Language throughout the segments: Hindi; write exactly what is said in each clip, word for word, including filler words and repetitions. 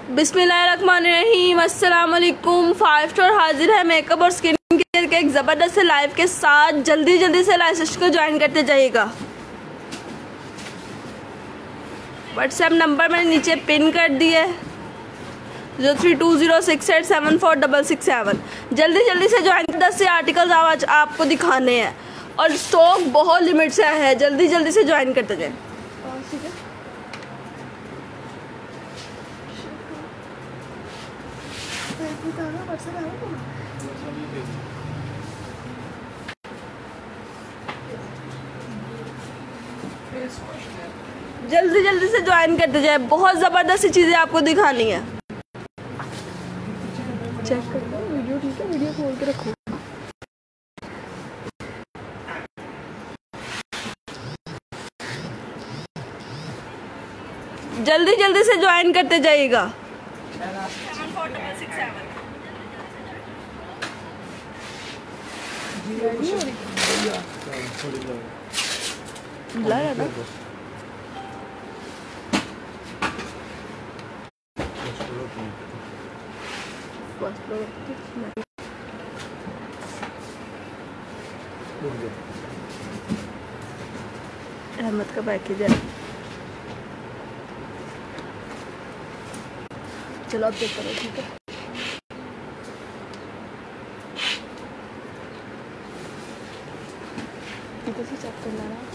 बिस्मिल्लाहिर्रहमानिर्रहीम, अस्सलाम वालेकुम। फाइव स्टार हाजिर है मेकअप और स्किन केयर के एक ज़बरदस्त लाइव के साथ। जल्दी जल्दी से लाइव सेशन को ज्वाइन करते जाइएगा। व्हाट्सएप नंबर मैंने नीचे पिन कर दिए, zero three two zero six eight seven four double six seven. जल्दी जल्दी से ज्वाइन। दस से आर्टिकल्स आज आपको दिखाने हैं और स्टॉक बहुत लिमिट से है। जल्दी जल्दी से ज्वाइन करते जाए। जल्दी जल्दी से ज्वाइन करते जाए। बहुत ज़बरदस्त चीज़ें आपको दिखानी है। चेक करते हैं वीडियो, ठीक है? वीडियो खोल के रखो। जल्दी जल्दी से ज्वाइन करते जाइएगा। अहमद का पैकेज है। चलो अब चेक करो, ठीक है? इधर से चेक करना ना।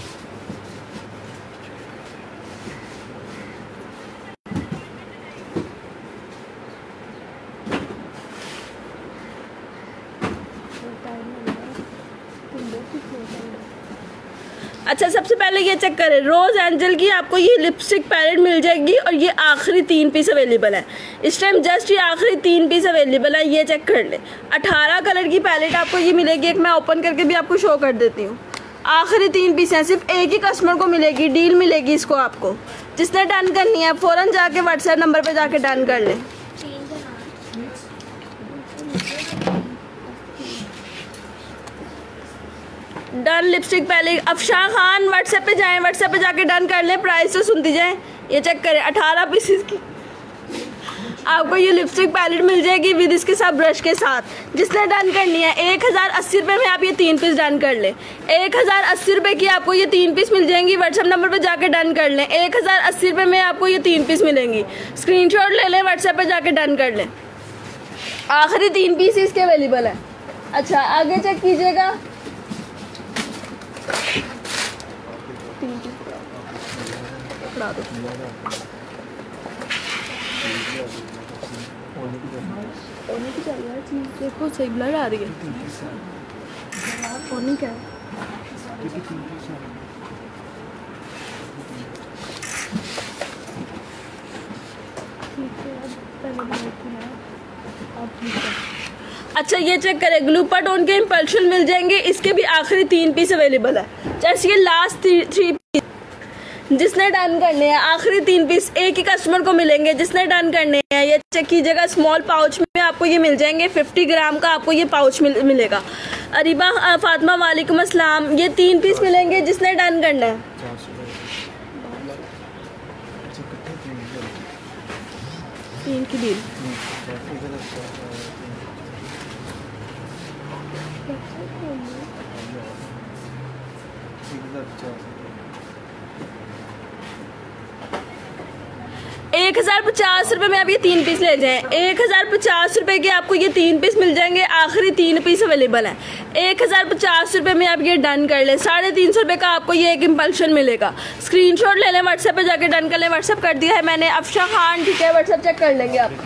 अच्छा, सबसे पहले ये चेक करें, रोज़ एंजल की आपको ये लिपस्टिक पैलेट मिल जाएगी और ये आखिरी तीन पीस अवेलेबल है इस टाइम। जस्ट ये आखिरी तीन पीस अवेलेबल है, ये चेक कर ले। अठारह कलर की पैलेट आपको ये मिलेगी। एक मैं ओपन करके भी आपको शो कर देती हूँ। आखिरी तीन पीस हैं, सिर्फ एक ही कस्टमर को मिलेगी, डील मिलेगी इसको आपको। जिसने डन करनी है फ़ौरन जाके व्हाट्सएप नंबर पर जाके डन कर ले। डन लिपस्टिक पहले अफशान खान व्हाट्सएप पे जाएं, व्हाट्सएप पे जाके डन कर लें। प्राइस तो सुनती जाएं। ये चेक करें, अठारह पीसेस की आपको ये लिपस्टिक पैलेट मिल जाएगी विद इसके साथ ब्रश के साथ। जिसने डन करनी है एक हज़ार अस्सी रुपये में आप ये तीन पीस डन कर लें। एक हज़ार अस्सी रुपये की आपको ये तीन पीस मिल जाएंगी। व्हाट्सएप नंबर पे जाके डन कर लें। एक हज़ार अस्सी रुपये में आपको ये तीन पीस मिलेंगी। स्क्रीनशॉट ले लें, व्हाट्सएप पे जाके डन कर लें। आखिरी तीन पीस इसके अवेलेबल है। अच्छा, आगे चेक कीजिएगा। देखो सही ब्लर आ रही है। और नहीं क्या है? अच्छा, ये चेक करें, ग्लूपर टोन के इम्पल्शन मिल जाएंगे। इसके भी आखिरी तीन पीस अवेलेबल है। जैसे ये लास्ट थ्री पीस जिसने डन करने हैं, आखिरी तीन पीस एक ही कस्टमर को मिलेंगे जिसने डन करने हैं। ये चेक कीजिएगा, स्मॉल पाउच में आपको ये मिल जाएंगे। फिफ्टी ग्राम का आपको ये पाउच मिल, मिलेगा। अरीबा फातिमा वालेकुम अस्सलाम। ये तीन पीस मिलेंगे जिसने डन करना है। तीन की डील। एक हजार पचास रुपये में आप ये तीन पीस ले जाएं। एक हजार पचास रुपये के आपको ये तीन पीस मिल जाएंगे। आखिरी तीन पीस अवेलेबल है। एक हजार पचास रुपये में आप ये डन कर लें। साढ़े तीन सौ रुपये का आपको ये एक इम्पल्शन मिलेगा। स्क्रीनशॉट ले लें, व्हाट्सएप पे जाके डन कर लें। व्हाट्सएप कर दिया है मैंने। अफशा खान, ठीक है? व्हाट्सएप चेक कर लेंगे आप।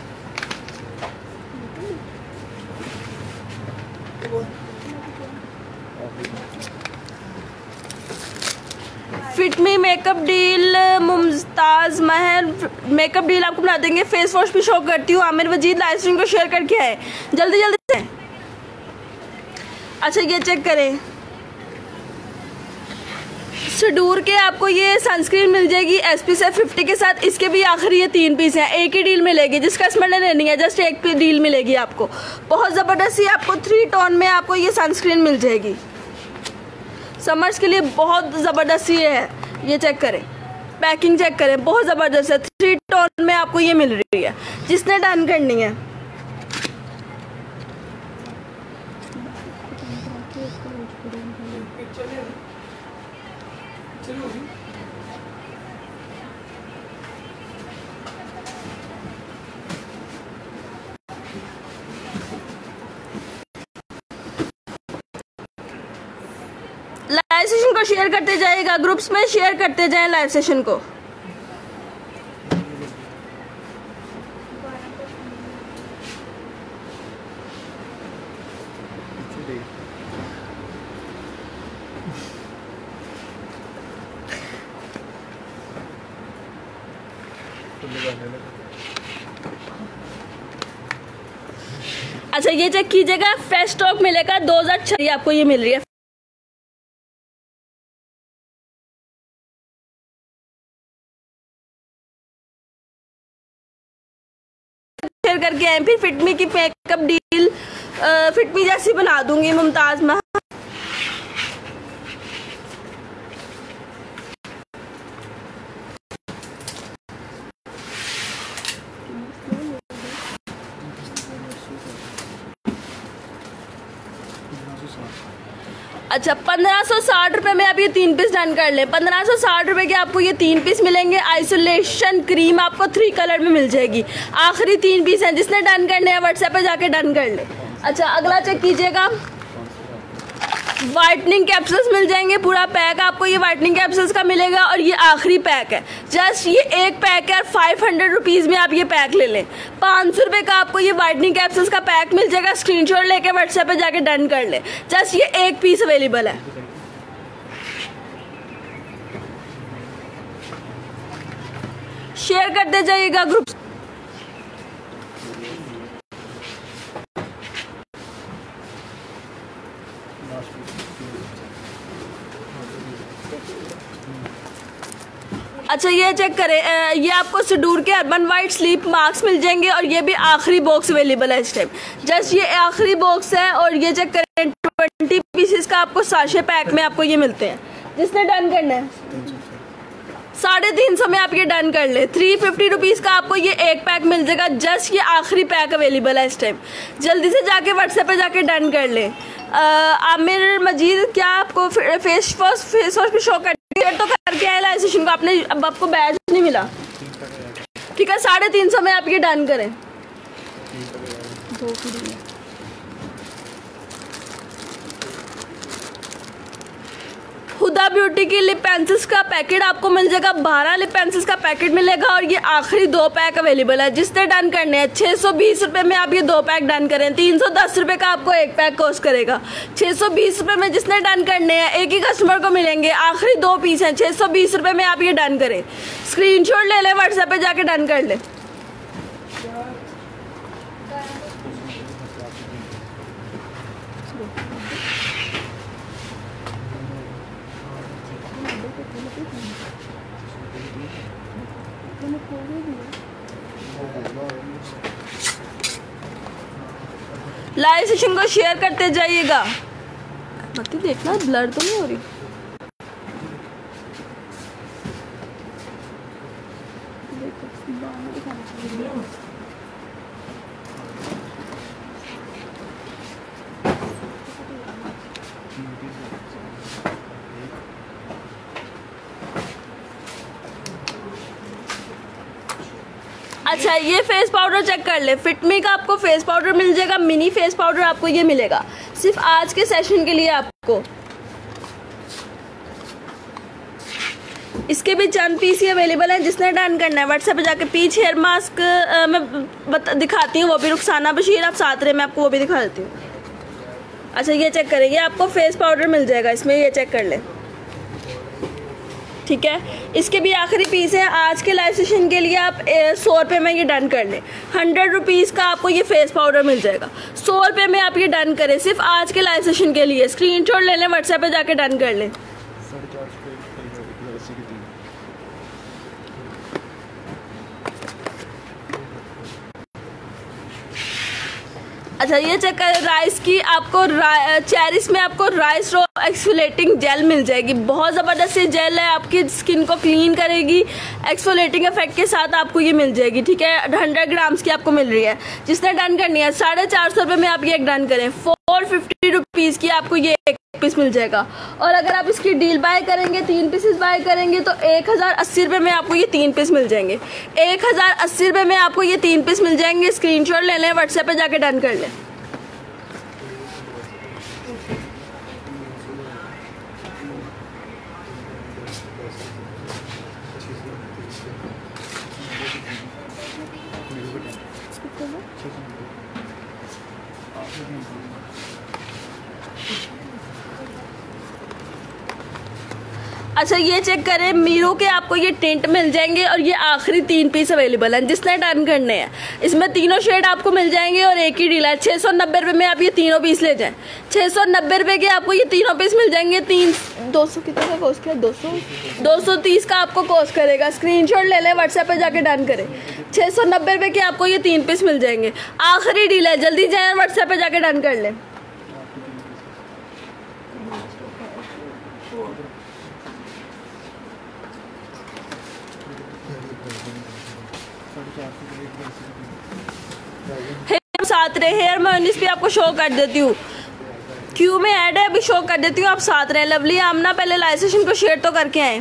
Fit me makeup deal, Mumtaz Mahal makeup deal आपको बना देंगे। फेस वॉश भी शो करती हूँ। आमिर वजीद लाइव स्ट्रीम को शेयर करके आए जल्दी जल्दी से। अच्छा, ये चेक करें, सडूर के आपको ये सनस्क्रीन मिल जाएगी एस पी सी फिफ्टी के साथ। इसके भी आखिरी ये तीन पीस हैं। एक ही डील मिलेगी। जिस कस्टमर ने लेनी है जस्ट एक डील मिलेगी आपको। बहुत ज़बरदस्त ही आपको थ्री टोन में आपको ये सनस्क्रीन मिल जाएगी। समर्स के लिए बहुत ज़बरदस्त ये है। ये चेक करें, पैकिंग चेक करें, बहुत ज़बरदस्त है। थ्री टोन में आपको ये मिल रही है। जिसने डन करनी है लाइव सेशन को शेयर करते जाइएगा, ग्रुप्स में शेयर करते जाएं लाइव सेशन को। अच्छा ये चेक कीजिएगा, फ्रेश स्टॉक मिलेगा दो हजार छह आपको ये मिल रही है। शेयर करके आए, फिर फिटमी की मेकअप डील फिटमी जैसी बना दूंगी मुमताज महल। अच्छा पंद्रह सौ साठ रुपए में आप ये तीन पीस डन कर ले। पंद्रह सौ साठ रुपए के आपको ये तीन पीस मिलेंगे। आइसोलेशन क्रीम आपको थ्री कलर में मिल जाएगी। आखिरी तीन पीस हैं, जिसने डन करने हैं व्हाट्सएप पे जाके डन कर ले। अच्छा अगला चेक कीजिएगा, वाइटनिंग कैप्सूल्स मिल जाएंगे। पूरा पैक आपको ये वाइटनिंग कैप्सूल्स का मिलेगा और ये आखिरी पैक है। जस्ट ये एक पैक है और फाइव हंड्रेड रुपीज़ में आप ये पैक ले लें। पाँच सौ रुपये का आपको ये वाइटनिंग कैप्सूल्स का पैक मिल जाएगा। स्क्रीनशॉट लेके व्हाट्सएप पे जाके डन कर ले। जस्ट ये एक पीस अवेलेबल है। शेयर करते जाइएगा ग्रुप। अच्छा ये चेक करें, ये आपको सडूर के अर्बन वाइट स्लीप मास्क मिल जाएंगे और ये भी आखिरी बॉक्स अवेलेबल है इस टाइम। जस्ट ये आखिरी बॉक्स है और ये चेक करें ट्वेंटी पीसेस का आपको साशे पैक में आपको ये मिलते हैं। जिसने डन करना है साढ़े तीन सौ में आप ये डन कर ले। थ्री फिफ्टी रुपीज़ का आपको ये एक पैक मिल जाएगा। जस्ट ये आखिरी पैक अवेलेबल है इस टाइम। जल्दी से जाके व्हाट्सएप पे जाके डन कर ले। आमिर मजीद क्या आपको फेस वॉश फेस वॉश भी शो कर तो करके आए लाइव सेशन को आपने, अब आपको बैच नहीं मिला। ठीक है साढ़े तीन सौ में आप ये डन करें। हुदा ब्यूटी की लिप पेंसिल्स का पैकेट आपको मिल जाएगा। बारह लिप पेंसिल्स का पैकेट मिलेगा और ये आखिरी दो पैक अवेलेबल है। जिसने डन करने हैं छः सौ बीस रुपये में आप ये दो पैक डन करें। तीन सौ दस रुपये का आपको एक पैक कॉस्ट करेगा। छः सौ बीस रुपये में जिसने डन करने हैं एक ही कस्टमर को मिलेंगे। आखिरी दो पीस हैं। छः सौ बीस रुपये में आप ये डन करें। स्क्रीनशॉट ले लें, व्हाट्सएप पे जाके डन कर लें। लाइव सेशन को शेयर करते जाइएगा। मत देखना ब्लर तो नहीं हो रही। अच्छा ये फेस पाउडर चेक कर ले। फिटमी का आपको फेस पाउडर मिल जाएगा। मिनी फेस पाउडर आपको ये मिलेगा सिर्फ आज के सेशन के लिए। आपको इसके भी चंद पीस ही अवेलेबल है। जिसने डन करना है व्हाट्सएप पे जाके पीच हेयर मास्क मैं बता दिखाती हूँ, वो भी रुखसाना बशीर आप साथ रहे, मैं आपको वो भी दिखा देती हूँ। अच्छा ये चेक करें, ये आपको फेस पाउडर मिल जाएगा इसमें, ये चेक कर ले। ठीक है इसके भी आखिरी पीस है आज के लाइव सेशन के लिए। आप सौ रुपये में ये डन कर लें। हंड्रेड रुपीज़ का आपको ये फेस पाउडर मिल जाएगा। सौ रुपये में आप ये डन करें सिर्फ आज के लाइव सेशन के लिए। स्क्रीनशॉट ले लें, व्हाट्सएप पे जाके डन कर लें। अच्छा ये चेक कर राइस की आपको चेरिस में आपको राइस रो एक्सफोलेटिंग जेल मिल जाएगी। बहुत ज़बरदस्त ये जेल है, आपकी स्किन को क्लीन करेगी, एक्सफोलेटिंग इफेक्ट के साथ आपको ये मिल जाएगी। ठीक है, हंड्रेड ग्राम्स की आपको मिल रही है। जिसने डन करनी है साढ़े चार सौ रुपये में आप ये एक डन करें, फोर फिफ्टी रुपीज़ की आपको ये एक पीस मिल जाएगा। और अगर आप इसकी डील बाय करेंगे, तीन पीसेस बाय करेंगे तो एक हज़ार अस्सी रुपये में आपको ये तीन पीस मिल जाएंगे। एक हज़ार अस्सी रुपये में आपको ये तीन पीस मिल जाएंगे। स्क्रीनशॉट ले लें, व्हाट्सएप पे जाके डन कर लें। अच्छा, ये चेक करें, मीरो के आपको ये टिंट मिल जाएंगे और ये आखिरी तीन पीस अवेलेबल हैं जिसने डन करने हैं। इसमें तीनों शेड आपको मिल जाएंगे और एक ही डील है। छः सौ नब्बे रुपये में आप ये तीनों पीस ले जाएं। छः सौ नब्बे रुपये के आपको ये तीनों पीस मिल जाएंगे। तीन दो सौ कितना का कॉस्ट किया? दो सौ दो सौ तीस का आपको कॉस्ट करेगा। स्क्रीनशॉट ले लें, व्हाट्सएप पे जाके डन करें। छः सौ नब्बे रुपये के आपको ये तीन पीस मिल जाएंगे। आखिरी डील है, जल्दी जाएँ, व्हाट्सएप पे जाके डन कर लें। हेयर साथ रहे, हेयर मैं इस पे आपको शो कर देती हूँ, क्यू में ऐड है, अभी शो कर देती हूँ, आप साथ रहे। लवली आमना पहले लाइव सेशन को शेयर तो करके आए।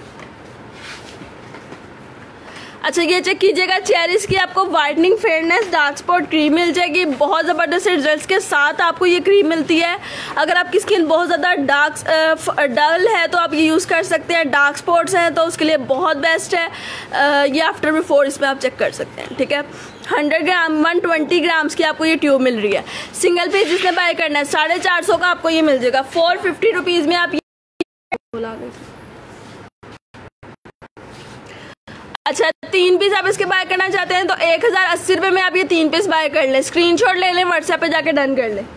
अच्छा, ये चेक कीजिएगा, चेरिस की आपको whitening fairness dark spot cream मिल जाएगी। बहुत ज़बरदस्त रिजल्ट्स के साथ आपको ये क्रीम मिलती है। अगर आपकी स्किन बहुत ज़्यादा डार्क डल है तो आप ये यूज़ कर सकते हैं। डार्क स्पॉट्स हैं तो उसके लिए बहुत बेस्ट है। आ, ये आफ्टर बिफोर इसमें आप चेक कर सकते हैं। ठीक है, hundred gram one twenty grams की आपको ये ट्यूब मिल रही है। सिंगल पीस जिसने बाय करना है साढ़े चार सौ का आपको ये मिल जाएगा। फोर फिफ्टी रुपीज़ में आप ये। अच्छा, तीन पीस आप इसके बाय करना चाहते हैं तो एक हज़ार अस्सी रुपये में आप ये तीन पीस बाय कर लें। स्क्रीनशॉट ले लें, व्हाट्सएप पे जाके डन कर लें।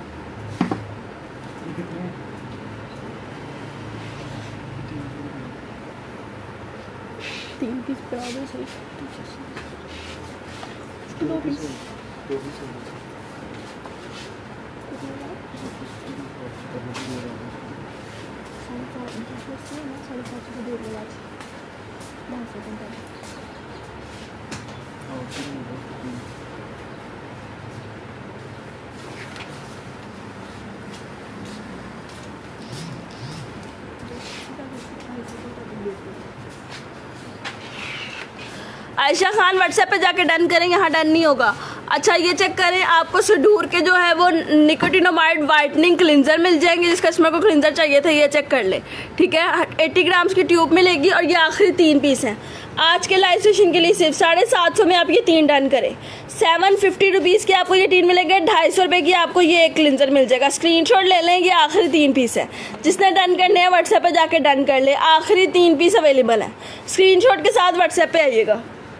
तीन पीस करा दो सही, दो पीस आयशा खान व्हाट्सएप पे जाके डन करें, यहाँ डन नहीं होगा। अच्छा, ये चेक करें, आपको सुडूर के जो है वो निकोटिनोमाइड वाइटनिंग क्लिंजर मिल जाएंगे। जिस कस्टमर को क्लिंजर चाहिए था ये चेक कर ले। ठीक है, अस्सी ग्राम्स की ट्यूब मिलेगी और ये आखिरी तीन पीस हैं। आज के लाइव सेशन के लिए सिर्फ साढ़े सात सौ में आप ये तीन डन करें। सेवन फिफ्टी रुपीज़ की आपको ये तीन मिलेंगे। ढाई सौ रुपये की आपको ये एक क्लिंजर मिल जाएगा। स्क्रीनशॉट ले लें, ये आखिरी तीन पीस है। जिसने डन करने हैं व्हाट्सएप पे जाके डन कर ले। आखिरी तीन पीस अवेलेबल हैं। स्क्रीनशॉट के साथ व्हाट्सएप पे आइएगा।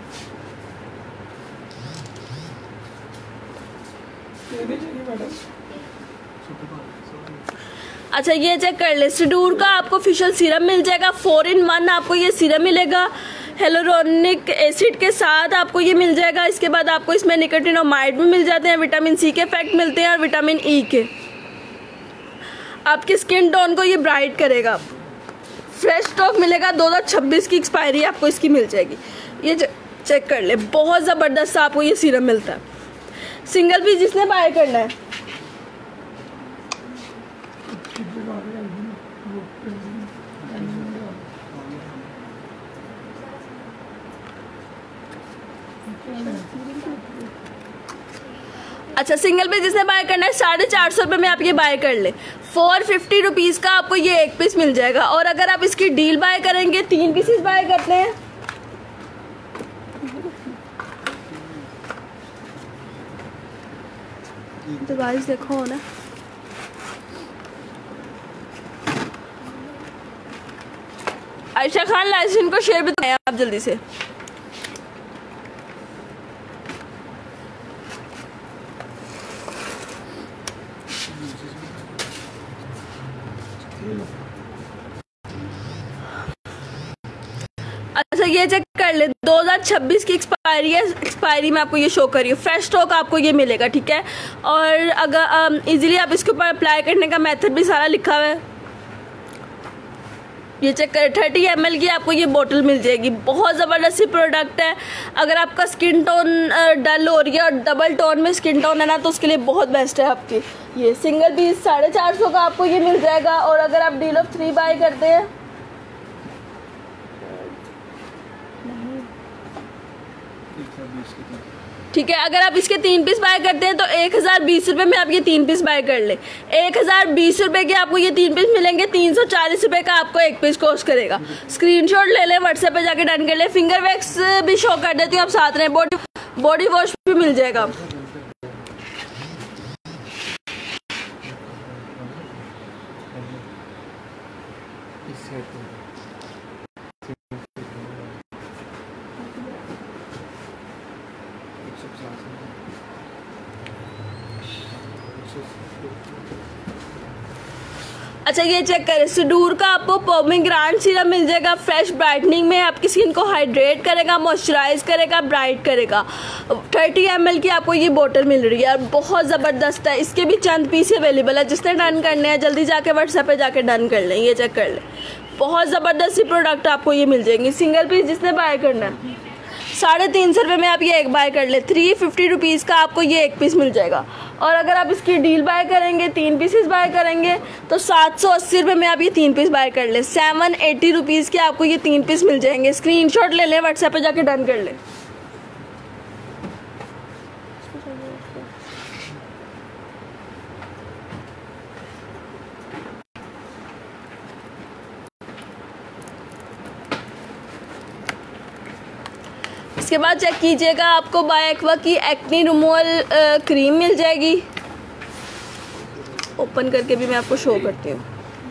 अच्छा, ये चेक कर ले, सिडूर का आपको फेशियल सीरम मिल जाएगा। फोर इन वन आपको ये सीरम मिलेगा हेलोरोनिक एसिड के साथ आपको ये मिल जाएगा। इसके बाद आपको इसमें निकोटिनोमाइड भी मिल जाते हैं, विटामिन सी के इफेक्ट मिलते हैं और विटामिन ई के। आपकी स्किन टोन को ये ब्राइट करेगा। फ्रेश स्टॉक मिलेगा, दो हज़ार छब्बीस की एक्सपायरी आपको इसकी मिल जाएगी। ये चेक कर ले, बहुत ज़बरदस्त आपको ये सीरम मिलता है। सिंगल पीस जिसने बाय करना है अच्छा, सिंगल पीस जिसने बाय करना है साढ़े चार सौ रुपये में आप ये बाय कर ले। फोर फिफ्टी रुपीज़ का आपको ये एक पीस मिल जाएगा। और अगर आप इसकी डील बाय करेंगे, तीन पीसेस बाय करते हैं, डिवाइस देखो ना। आयशा खान लाइसेंस को शेयर भी तो आप जल्दी से। अच्छा, ये चेक कर ले, दो हज़ार छब्बीस की एक्सपायरी है। एक्सपायरी में आपको ये शो करिए। फ्रेश स्टॉक आपको ये मिलेगा। ठीक है, और अगर इजीली आप इसके ऊपर अप्लाई करने का मेथड भी सारा लिखा हुआ है। ये चेक करें, थर्टी एम एल की आपको ये बोतल मिल जाएगी। बहुत ज़बरदस्त सी प्रोडक्ट है। अगर आपका स्किन टोन डल हो रही है और डबल टोन में स्किन टोन है ना, तो उसके लिए बहुत बेस्ट है आपकी। ये सिंगल पीस साढ़े चार सौ का आपको ये मिल जाएगा। और अगर आप डील ऑफ थ्री बाय करते हैं, ठीक है, अगर आप इसके तीन पीस बाय करते हैं तो एक हज़ार बीस रुपये में आप ये तीन पीस बाय कर ले। एक हज़ार बीस रुपये के आपको ये तीन पीस मिलेंगे। तीन सौ चालीस रुपये का आपको एक पीस कॉस्ट करेगा। स्क्रीनशॉट ले लें, व्हाट्सएप पे जाके डन कर ले। फिंगर वैक्स भी शो कर देती हूँ आप साथ में, बॉडी बॉडी वॉश भी मिल जाएगा। अच्छा ये चेक करें, सिडूर का आपको पोमीग्रेनेट सीरम मिल जाएगा। फ्रेश ब्राइटनिंग में आपकी स्किन को हाइड्रेट करेगा, मॉइस्चराइज करेगा, ब्राइट करेगा। थर्टी एम एल की आपको ये बोतल मिल रही है और बहुत ज़बरदस्त है। इसके भी चंद पीस अवेलेबल है। जिसने डन करने हैं जल्दी जाके व्हाट्सएप पे जाके डन कर लें। ये चेक कर लें, बहुत ज़बरदस्त सी प्रोडक्ट आपको ये मिल जाएंगी। सिंगल पीस जिसने बाय करना है साढ़े तीन सौ रुपये में आप ये एक बाय कर ले। थ्री फिफ्टी रुपीज़ का आपको ये एक पीस मिल जाएगा। और अगर आप इसकी डील बाय करेंगे, तीन पीसेस बाय करेंगे, तो सात सौ अस्सी रुपये में आप ये तीन पीस बाय कर ले। सेवन एटी रुपीज़ के आपको ये तीन पीस मिल जाएंगे। स्क्रीनशॉट ले लें, व्हाट्सएप पे जाके डन कर लें। इसके बाद चेक कीजिएगा, आपको बाय एक्वा की एक्नी रिमूवल क्रीम मिल जाएगी। ओपन करके भी मैं आपको शो करती हूँ।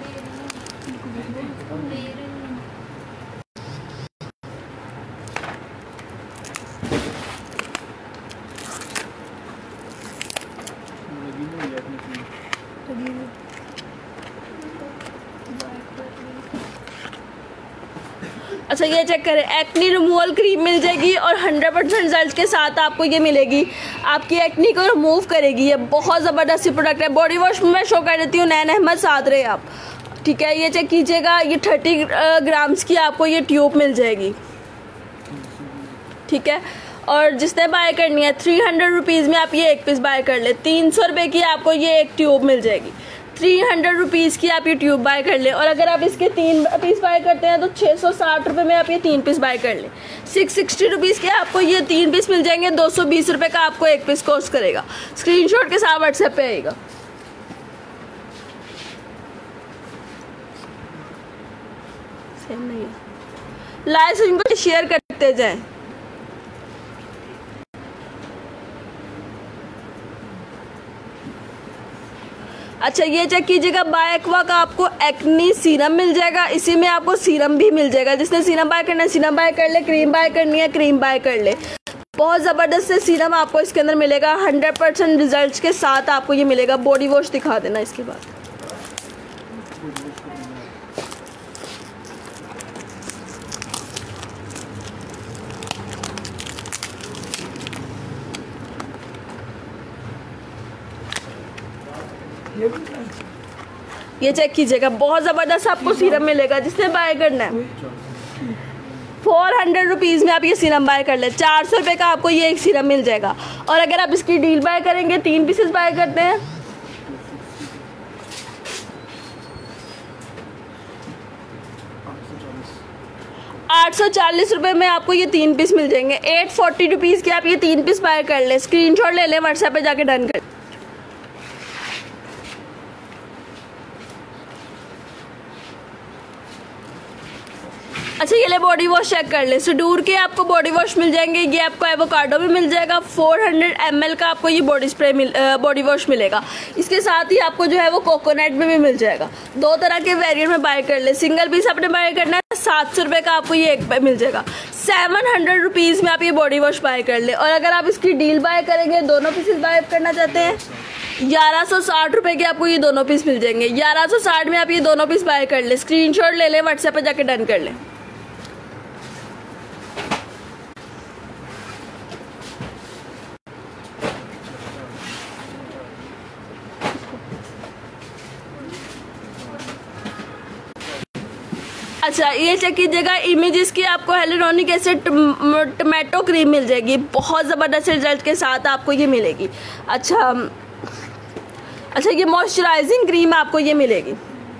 अच्छा ये चेक करें, एक्नी रिमूवल क्रीम मिल जाएगी और हंड्रेड परसेंट रिजल्ट के साथ आपको ये मिलेगी। आपकी एक्नी को रिमूव करेगी। ये बहुत ज़बरदस्त प्रोडक्ट है। बॉडी वॉश में मैं शो कर देती हूँ, नैन अहमद साथ रहे आप, ठीक है। ये चेक कीजिएगा, ये थर्टी ग्राम्स की आपको ये ट्यूब मिल जाएगी, ठीक है। और जिसने बाय करनी है थ्री हंड्रेड रुपीज़ में आप ये एक पीस बाय कर ले। तीन सौ रुपये की आपको ये एक ट्यूब मिल जाएगी। थ्री हंड्रेड रुपीज़ की आप ये ट्यूब बाय कर ले। और अगर आप इसके तीन पीस बाय करते हैं तो छः सौ साठ रुपये में आप ये तीन पीस बाय कर ले। सिक्स सिक्सटी रुपीज़ के आपको ये तीन पीस मिल जाएंगे। दो सौ बीस रुपये का आपको एक पीस कॉस्ट करेगा। स्क्रीनशॉट के साथ व्हाट्सएप पे आएगा। सेम नहीं है, लाइक इनको शेयर करते जाएं। अच्छा ये चेक कीजिएगा, बाय एक्वा का आपको एक्नी सीरम मिल जाएगा। इसी में आपको सीरम भी मिल जाएगा। जिसने सीरम बाय करना है सीरम बाय कर ले, क्रीम बाय करनी है क्रीम बाय कर ले। बहुत ज़बरदस्त से सीरम आपको इसके अंदर मिलेगा। हंड्रेड परसेंट रिजल्ट के साथ आपको ये मिलेगा। बॉडी वॉश दिखा देना इसके बाद। ये चेक कीजिएगा, बहुत ज़बरदस्त आपको सीरम मिलेगा। जिसने बाय करना है फोर हंड्रेड रुपीज़ में आप ये सीरम बाय कर ले। चार सौ रुपये का आपको ये एक सीरम मिल जाएगा। और अगर आप इसकी डील बाय करेंगे, तीन पीसेस बाय करते हैं, आठ सौ चालीस रुपये में आपको ये तीन पीस मिल जाएंगे। एट फोर्टी रुपीज़ के आप ये तीन पीस बाय कर ले। स्क्रीनशॉट ले लें, व्हाट्सएप पे जाके डन कर। अच्छा ये ले बॉडी वॉश चेक कर ले। सिडूर के आपको बॉडी वॉश मिल जाएंगे। ये आपको एवोकाडो भी मिल जाएगा। फोर हंड्रेड एम एल का आपको ये बॉडी स्प्रे मिल बॉडी वॉश मिलेगा। इसके साथ ही आपको जो है वो कोकोनट में भी मिल जाएगा। दो तरह के वेरिएंट में बाय कर ले। सिंगल पीस आपने बाय करना है, सात सौ रुपये का आपको ये एक मिल जाएगा। सेवन हंड्रेड रुपीज़ में आप ये बॉडी वॉश बाय कर ले। और अगर आप इसकी डील बाय करेंगे, दोनों पीसेस बाय करना चाहते हैं, ग्यारह सौ साठ रुपये के आपको ये दोनों पीस मिल जाएंगे। ग्यारह सौ साठ में आप ये दोनों पीस बाय कर ले। स्क्रीनशॉट ले लें, व्हाट्सएप पे जाके डन कर लें। अच्छा ये चेक कीजिएगा, इमेजेस की आपको हेलुरोनिक एसिड टमाटो क्रीम मिल जाएगी, बहुत ज़बरदस्त रिजल्ट के साथ आपको ये मिलेगी। अच्छा अच्छा ये मॉइस्चराइजिंग क्रीम आपको ये मिलेगी,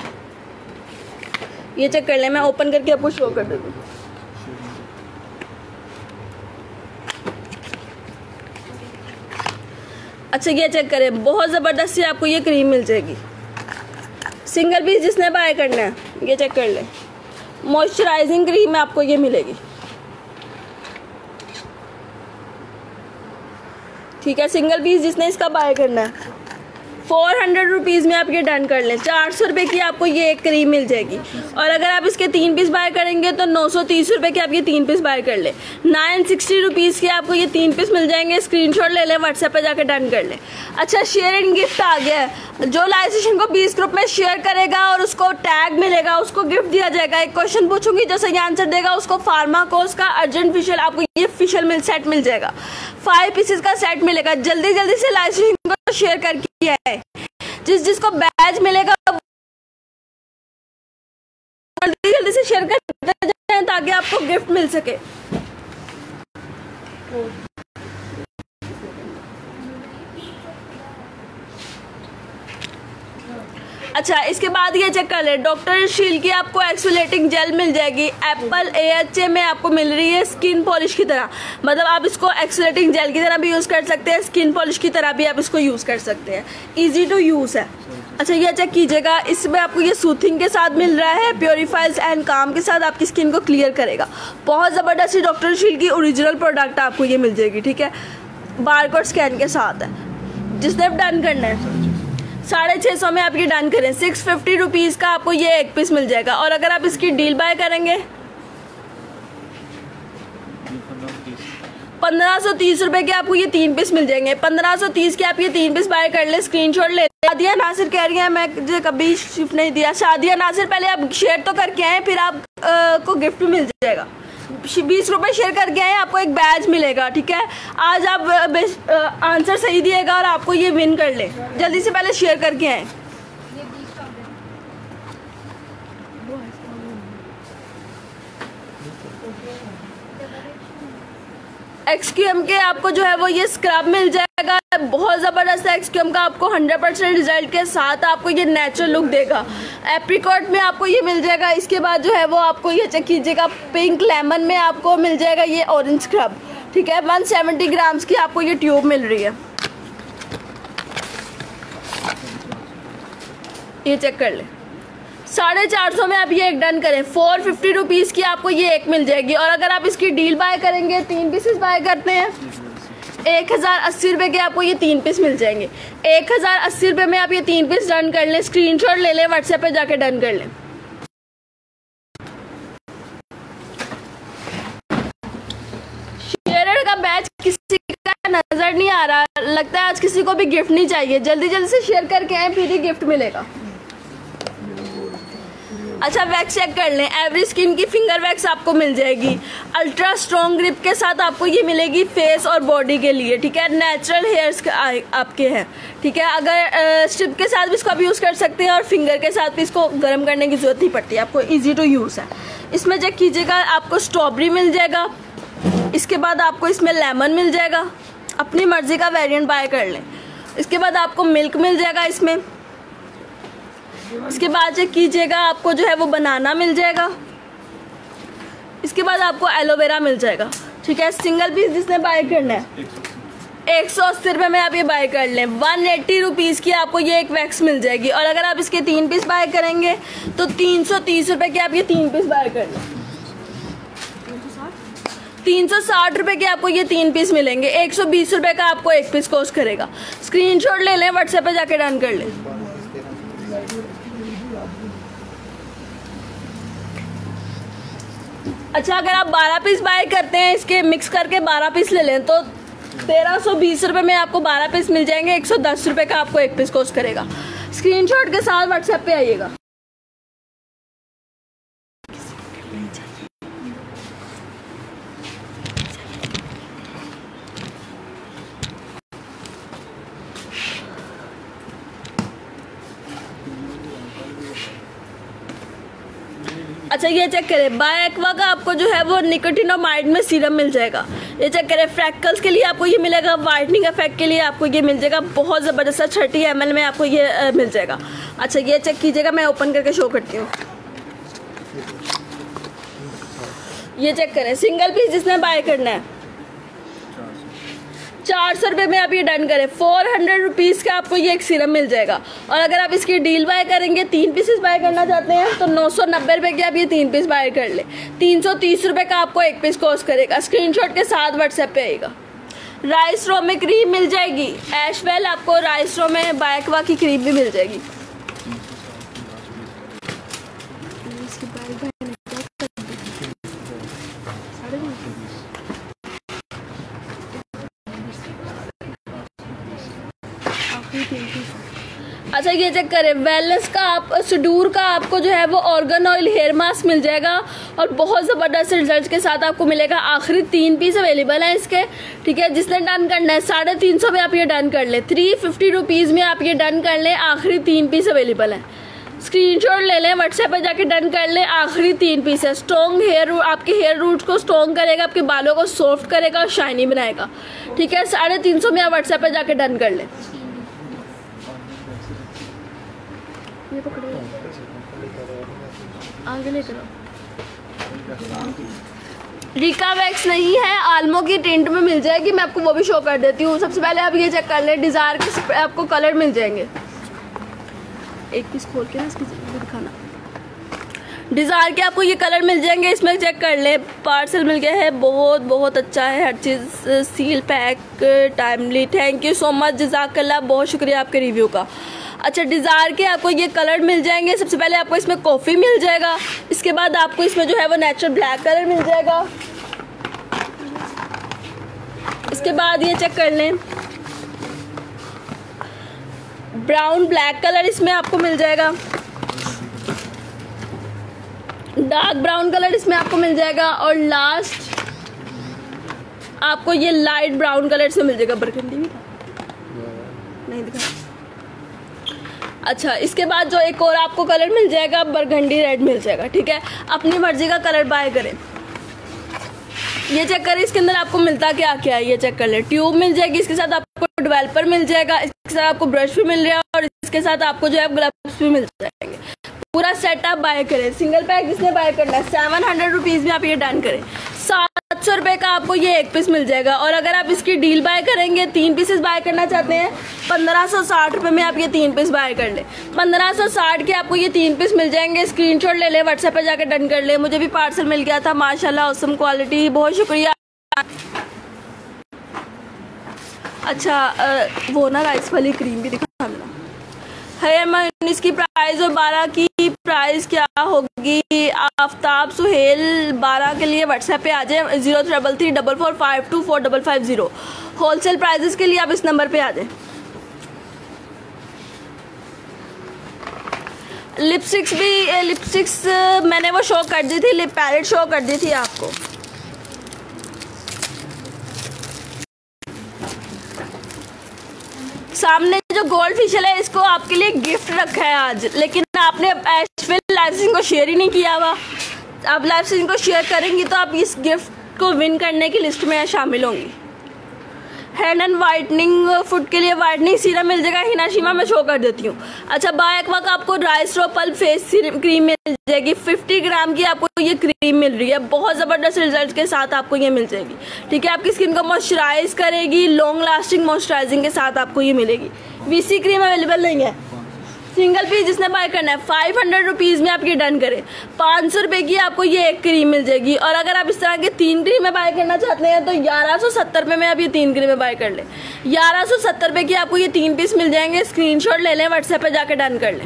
ये चेक कर लें, मैं ओपन करके आपको शो कर देती हूँ। अच्छा ये चेक करें, बहुत ज़बरदस्त सी आपको ये क्रीम मिल जाएगी, सिंगल पीस जिसने बाय करना है ये चेक कर लें, मॉइस्चराइजिंग क्रीम आपको ये मिलेगी। ठीक है, सिंगल पीस जिसने इसका बाय करना है फोर हंड्रेड रुपीज़ में आप ये डन कर लें, चार सौ रुपये की आपको ये एक क्रीम मिल जाएगी। और अगर आप इसके तीन पीस बाय करेंगे तो नौ सौ तीस रुपये के आप ये तीन पीस बाय कर लें, नाइन सिक्सटी रुपीज़ के आपको ये तीन पीस मिल जाएंगे। स्क्रीनशॉट ले लें, व्हाट्सएप पे जाकर डन कर लें। अच्छा शेयर एंड गिफ्ट आ गया है, जो लाइव सेशन को बीस ग्रुप में शेयर करेगा और उसको टैग मिलेगा उसको गिफ्ट दिया जाएगा। एक क्वेश्चन पूछूंगी, जो सही आंसर देगा उसको फार्मा कोर्स का अर्जेंट फेशियल आपको ये फेशियल मिल सेट मिल जाएगा, फाइव पीसेस का सेट मिलेगा। जल्दी जल्दी से लाइव सेशन को शेयर करके है, जिस जिसको बैच मिलेगा जल्दी जल्दी से शेयर करते जाएं ताकि आपको गिफ्ट मिल सके। अच्छा इसके बाद ये चेक कर ले, डॉक्टर शील की आपको एक्सफोलिएटिंग जेल मिल जाएगी, एप्पल ए एच ए में आपको मिल रही है स्किन पॉलिश की तरह, मतलब आप इसको एक्सफोलिएटिंग जेल की तरह भी यूज़ कर सकते हैं, स्किन पॉलिश की तरह भी आप इसको यूज़ कर सकते हैं, इजी टू यूज़ है। अच्छा ये चेक कीजिएगा, इसमें आपको ये सूथिंग के साथ मिल रहा है, प्योरीफाइज एंड काम के साथ आपकी स्किन को क्लियर करेगा। बहुत ज़बरदस्त डॉक्टर शील की ओरिजिनल प्रोडक्ट आपको ये मिल जाएगी। ठीक है, बारकोड स्कैन के साथ है, जिसने डन करना है साढ़े छः सौ में आप ये डन करें, सिक्स फिफ्टी रुपीज़ का आपको ये एक पीस मिल जाएगा। और अगर आप इसकी डील बाय करेंगे पंद्रह सौ तीस रुपए के आपको ये तीन पीस मिल जाएंगे, पंद्रह सौ तीस के आप ये तीन पीस बाय कर ले। स्क्रीनशॉट ले, शादिया नासिर कह रही है मैं मुझे कभी शिफ्ट नहीं दिया। शादिया नासिर पहले आप शेयर तो करके आए, फिर आप आ, को गिफ्ट मिल जाएगा, बीस रुपए शेयर करके आए आपको एक बैज मिलेगा। ठीक है, आज आप आंसर सही दिएगा और आपको ये विन कर ले, जल्दी से पहले शेयर करके आए। एक्सक्यूएम के आपको जो है वो ये स्क्रब मिल जाएगा, बहुत ज़बरदस्त है एक्सक्यूएम का, आपको हंड्रेड परसेंट रिजल्ट के साथ आपको ये नेचुरल लुक देगा। एप्रिकॉट में आपको ये मिल जाएगा, इसके बाद जो है वो आपको ये चेक कीजिएगा, पिंक लेमन में आपको मिल जाएगा ये ऑरेंज स्क्रब। ठीक है, वन सेवेंटी ग्राम्स की आपको ये ट्यूब मिल रही है, ये चेक कर ले। साढ़े चार सौ में आप ये एक डन करें, फोर फिफ्टी रुपीज़ की आपको ये एक मिल जाएगी। और अगर आप इसकी डील बाय करेंगे, तीन पीसेस बाय करते हैं, एक हज़ार अस्सी रुपये के आपको ये तीन पीस मिल जाएंगे। एक हज़ार अस्सी रुपये में आप ये तीन पीस डन कर लें, स्क्रीनशॉट ले लें, व्हाट्सएप पे जाके डन कर लें। शेयर का बैच किसी का नज़र नहीं आ रहा, लगता है आज किसी को भी गिफ्ट नहीं चाहिए, जल्दी जल्दी से शेयर करके आए, फिर ही गिफ्ट मिलेगा। अच्छा वैक्स चेक कर लें, एवरी स्किन की फिंगर वैक्स आपको मिल जाएगी, अल्ट्रा स्ट्रॉन्ग ग्रिप के साथ आपको ये मिलेगी फेस और बॉडी के लिए। ठीक है, नेचुरल हेयर्स आपके हैं। ठीक है, अगर स्ट्रिप के साथ भी इसको आप यूज़ कर सकते हैं और फिंगर के साथ भी इसको गर्म करने की ज़रूरत नहीं पड़ती, आपको ईजी टू यूज़ है। इसमें चेक कीजिएगा, आपको स्ट्रॉबेरी मिल जाएगा, इसके बाद आपको इसमें लेमन मिल जाएगा, अपनी मर्ज़ी का वेरिएंट बाय कर लें। इसके बाद आपको मिल्क मिल जाएगा इसमें, इसके बाद चेक कीजिएगा आपको जो है वो बनाना मिल जाएगा, इसके बाद आपको एलोवेरा मिल जाएगा। ठीक है, सिंगल पीस जिसने बाय करना है एक सौ अस्सी रुपये में आप ये बाय कर लें, वन एट्टी रुपीज़ की आपको ये एक वैक्स मिल जाएगी। और अगर आप इसके तीन पीस बाय करेंगे तो तीन सौ तीस रुपये के आप ये तीन पीस बाय कर लें, तीन सौ साठ रुपये के आपको ये तीन पीस मिलेंगे, एक सौ बीस रुपये का आपको एक पीस कॉस्ट करेगा। स्क्रीनशॉट ले लें, व्हाट्सएप पे जाके डन कर लें। अच्छा अगर आप बारह पीस बाय करते हैं, इसके मिक्स करके बारह पीस ले लें तो तेरह सौ बीस रुपये में आपको बारह पीस मिल जाएंगे, एक सौ दस रुपये का आपको एक पीस कॉस्ट करेगा। स्क्रीनशॉट के साथ व्हाट्सएप पे आइएगा। अच्छा ये चेक करें, बाय एक्वा का आपको जो है वो निकोटिनोमाइड में सीरम मिल जाएगा। ये चेक करें, फ्रैक्कल्स के लिए आपको ये मिलेगा, वाइटनिंग इफेक्ट के लिए आपको ये मिल जाएगा, बहुत ज़बरदस्त थर्टी एम एल में आपको ये आ, मिल जाएगा। अच्छा ये चेक कीजिएगा, मैं ओपन करके शो करती हूँ। ये चेक करें, सिंगल पीस जिसने बाय करना है चार सौ रुपये में आप ये डन करें, फोर हंड्रेड रुपीज़ का आपको ये एक सीरम मिल जाएगा। और अगर आप इसकी डील बाय करेंगे, तीन पीसेस बाय करना चाहते हैं तो नौ सौ नब्बे रुपये के आप ये तीन पीस बाय कर ले, तीन सौ तीस रुपये का आपको एक पीस कॉस्ट करेगा। स्क्रीनशॉट के साथ व्हाट्सएप पे आएगा। राइस रो में क्रीम मिल जाएगी, एशवेल आपको राइस रो में बायकवा की क्रीम भी मिल जाएगी। अच्छा ये चेक करें, वेलनेस का आप सुडूर का आपको जो है वो ऑर्गन ऑयल हेयर मास्क मिल जाएगा और बहुत ज़बरदस्त रिजल्ट के साथ आपको मिलेगा। आखिरी तीन पीस अवेलेबल हैं इसके, ठीक है। जिसने डन करना है साढ़े तीन सौ में आप ये डन कर लें, थ्री फिफ्टी रुपीज़ में आप ये डन कर लें। आखिरी तीन पीस अवेलेबल हैं, स्क्रीनशॉट ले लें, व्हाट्सएप पर जाके डन कर लें। आखिरी तीन पीस है। स्ट्रॉन्ग हेयर, आपके हेयर रूट्स को स्ट्रॉन्ग करेगा, आपके बालों को सॉफ्ट करेगा और शाइनी बनाएगा, ठीक है। साढ़े तीन सौ में आप व्हाट्सएप पर जाके डन कर लें। ये पकड़ो, आगे लेकर आओ। रिका वैक्स नहीं है, आलमो की टिंट में मिल जाएगी, मैं आपको वो भी शो कर देती हूँ। सबसे पहले आप ये चेक कर लें, डिज़ायर के आपको कलर मिल जाएंगे। एक पीस खोल के ना इसकी दिखाना, डिज़ायर के आपको ये कलर मिल जाएंगे। इसमें चेक कर ले, पार्सल मिल गया है, बहुत बहुत अच्छा है हर चीज़, seal pack, timely. Thank you so much, जज़ाकल्लाह, बहुत शुक्रिया आपके रिव्यू का। अच्छा डिज़ायर के आपको ये कलर मिल जाएंगे। सबसे पहले आपको इसमें कॉफ़ी मिल जाएगा, इसके बाद आपको इसमें जो है वो नेचुरल ब्लैक कलर मिल जाएगा। इसके बाद ये चेक कर लें, ब्राउन ब्लैक कलर इसमें आपको मिल जाएगा, डार्क ब्राउन कलर इसमें आपको मिल जाएगा और लास्ट आपको ये लाइट ब्राउन कलर से मिल जाएगा। बरगंडी भी नहीं दिखा। अच्छा इसके बाद जो एक और आपको कलर मिल जाएगा, बरगंडी रेड मिल जाएगा, ठीक है। अपनी मर्जी का कलर बाय करें। ये चेक करें, इसके अंदर आपको मिलता क्या क्या है, ये चेक कर ले। ट्यूब मिल जाएगी, इसके साथ आपको डेवलपर मिल जाएगा, इसके साथ आपको ब्रश भी मिल रहा है और इसके साथ आपको जो है ग्लव्स भी मिल जाएंगे। पूरा सेट आप बाय करें। सिंगल पैक जिसने बाय करना है सेवन हंड्रेड रुपीज़ में आप ये डन करें। सात सौ रुपये का आपको ये एक पीस मिल जाएगा और अगर आप इसकी डील बाय करेंगे, तीन पीसेस बाय करना चाहते हैं, पंद्रह सौ साठ रुपये में आप ये तीन पीस बाय कर लें। पंद्रह सौ साठ के आपको ये तीन पीस मिल जाएंगे। स्क्रीनशॉट ले लें, व्हाट्सएप पर जाकर डन कर ले। मुझे भी पार्सल मिल गया था, माशाल्लाह ऑसम क्वालिटी, बहुत शुक्रिया। अच्छा वो ना राइस वाली क्रीम भी दिखा है। मैं इसकी प्राइस और बारह की प्राइस क्या होगी? आफ्ताब सुहेल बारह के लिए व्हाट्सएप पे आ जाए, zero triple three double four five two four double five zero. Wholesale prices के लिए आप इस नंबर पे आ जाए। लिपस्टिक्स भी, लिपस्टिक्स मैंने वो शो कर दी थी, लिप पैलेट शो कर दी थी आपको। सामने जो गोल्ड फेशियल है इसको आपके लिए गिफ्ट रखा है आज, लेकिन आपने एशवेल लाइव स्ट्रीम को शेयर ही नहीं किया हुआ। आप लाइव स्ट्रीम को शेयर करेंगी तो आप इस गिफ्ट को विन करने की लिस्ट में शामिल होंगी। हैंड एंड वाइटनिंग फुट के लिए वाइटनिंग सीरम मिल जाएगा, हिनाशिमा में शो कर देती हूँ। अच्छा बाय एक्वा का आपको rice raw pulp face cream मिल जाएगी, फिफ्टी ग्राम की आपको ये क्रीम मिल रही है, बहुत ज़बरदस्त रिजल्ट के साथ आपको ये मिल जाएगी, ठीक है। आपकी स्किन को मॉइस्चराइज करेगी, लॉन्ग लास्टिंग मॉइस्चराइजिंग के साथ आपको ये मिलेगी। वीसी क्रीम अवेलेबल नहीं है, सिंगल पीस जिसने बाय करना है फाइव हंड्रेड रुपीज़ में आप ये डन करें। पाँच सौ रुपये की आपको ये एक क्रीम मिल जाएगी और अगर आप इस तरह के तीन क्रीमें बाय करना चाहते हैं तो ग्यारह सौ सत्तर रुपये में आप ये तीन क्रीमें बाय कर लें। ग्यारह सौ सत्तर रुपये की आपको ये तीन पीस मिल जाएंगे। स्क्रीनशॉट ले लें, व्हाट्सएप पर जाकर डन कर लें।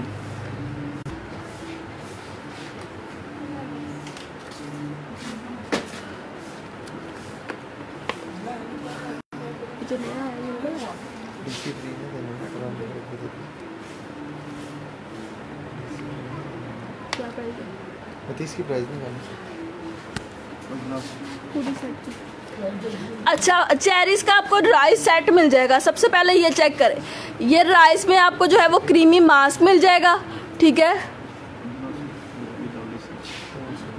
इसकी प्राइस नहीं। अच्छा चेरीज का आपको राइस सेट मिल जाएगा। सबसे पहले ये चेक करें, ये राइस में आपको जो है वो क्रीमी मास्क मिल जाएगा, ठीक है।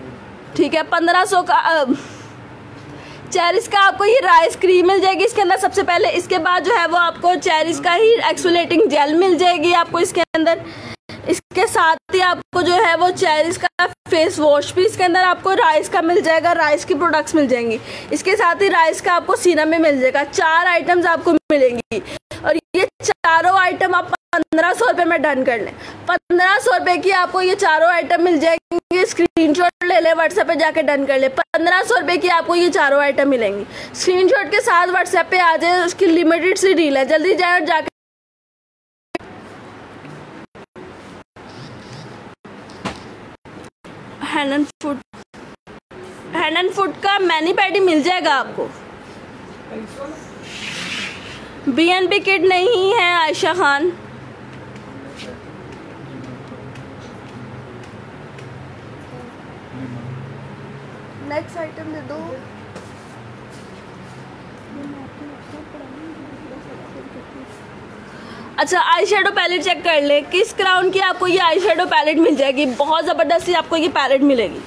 ठीक है। पंद्रह सौ का चेरिस का आपको ये राइस क्रीम मिल जाएगी इसके अंदर सबसे पहले। इसके बाद जो है वो आपको चेरिस का ही एक्सफोलिएटिंग जेल मिल जाएगी आपको इसके अंदर। इसके साथ ही आपको जो है वो चेरिस का फेस वॉश भी इसके अंदर आपको राइस का मिल जाएगा, राइस की प्रोडक्ट्स मिल जाएंगी। इसके साथ ही राइस का आपको सीरम में मिल जाएगा। चार आइटम्स आपको मिलेंगी और ये चारों आइटम आप पंद्रह सौ रुपये में डन कर लें। पंद्रह सौ रुपये की आपको ये चारों आइटम मिल जाएंगे। स्क्रीनशॉट ले ले, व्हाट्सएप पे जाके डन कर ले। पंद्रह सौ रुपये की आपको ये चारों आइटम मिलेंगी। स्क्रीनशॉट के साथ व्हाट्सएप पे आ जाए, उसकी लिमिटेड सी डील है, जल्दी जाए और जाके hand and foot hand and foot का मैनी पैडी मिल जाएगा आपको। बी एन बी किट नहीं है आयशा खान। नेक्स्ट आइटम दे दो। अच्छा, आई शेडो पैलेट चेक कर ले। किस क्राउन की आपको ये आई शेडो पैलेट मिल जाएगी। बहुत ज़बरदस्त आपको ये पैलेट मिलेगी।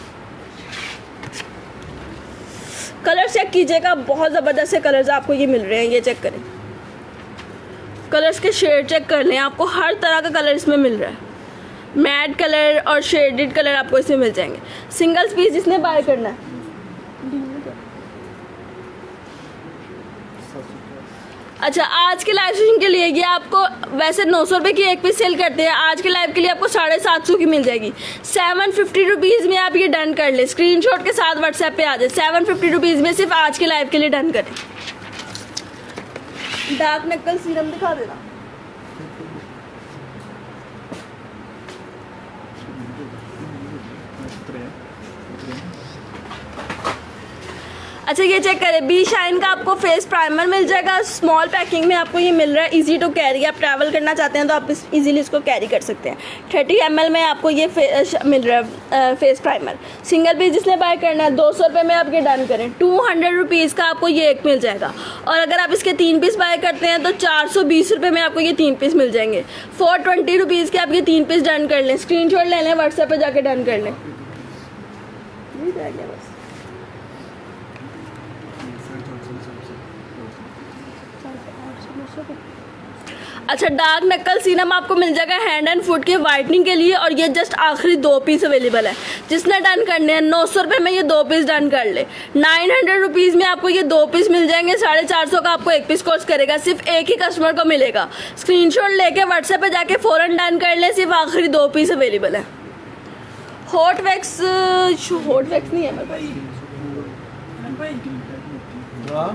कलर चेक कीजिएगा, बहुत ज़बरदस्त से कलर्स आपको ये मिल रहे हैं। ये चेक करें, कलर्स के शेड चेक कर लें। आपको हर तरह का कलर इसमें मिल रहा है। मैट कलर और शेडेड कलर आपको इसमें मिल जाएंगे। सिंगल पीस जिसने बाय करना है। अच्छा, आज के लाइव सेशन के लिए ये आपको वैसे नौ सौ रुपये की एक पीस सेल करते हैं। आज के लाइव के लिए आपको साढ़े सात सौ की मिल जाएगी। सेवन फिफ्टी रुपीज़ में आप ये डन कर ले। स्क्रीनशॉट के साथ व्हाट्सएप पे आ जाए। सेवन फिफ्टी रुपीज़ में सिर्फ आज के लाइव के लिए डन करें। डार्क नक्कल सीरम दिखा देना। अच्छा, ये चेक करें, बी शाइन का आपको फेस प्राइमर मिल जाएगा। स्मॉल पैकिंग में आपको ये मिल रहा है। इजी टू कैरी, आप ट्रैवल करना चाहते हैं तो आप इस इजीली इसको कैरी कर सकते हैं। थर्टी एम एल में आपको ये मिल रहा है फेस प्राइमर। सिंगल पीस जिसने बाय करना है दो सौ रुपये में आप ये डन करें। टू हंड्रेड रुपीज़ का आपको ये एक मिल जाएगा। और अगर आप इसके तीन पीस बाय करते हैं तो चार सौ बीस रुपये में आपको ये तीन पीस मिल जाएंगे। फोर ट्वेंटी रुपीज़ के आप ये तीन पीस डन कर लें। स्क्रीन शॉट ले लें, व्हाट्सएप पर जाके डन कर लें। बस अच्छा, डार्क नक्कल सीरम आपको मिल जाएगा हैंड एंड फुट के वाइटनिंग के लिए। और ये जस्ट आखिरी दो पीस अवेलेबल है। जिसने डन करने हैं नौ सौ रुपये में ये दो पीस डन कर ले। नाइन हंड्रेड रुपीज़ में आपको ये दो पीस मिल जाएंगे। साढ़े चार सौ का आपको एक पीस कॉस्ट करेगा। सिर्फ एक ही कस्टमर को मिलेगा। स्क्रीनशॉट लेके व्हाट्सएप पे जाके फ़ौरन डन कर ले। सिर्फ आखिरी दो पीस अवेलेबल है। हॉट वैक्स हॉट वैक्स नहीं है मेरे पास।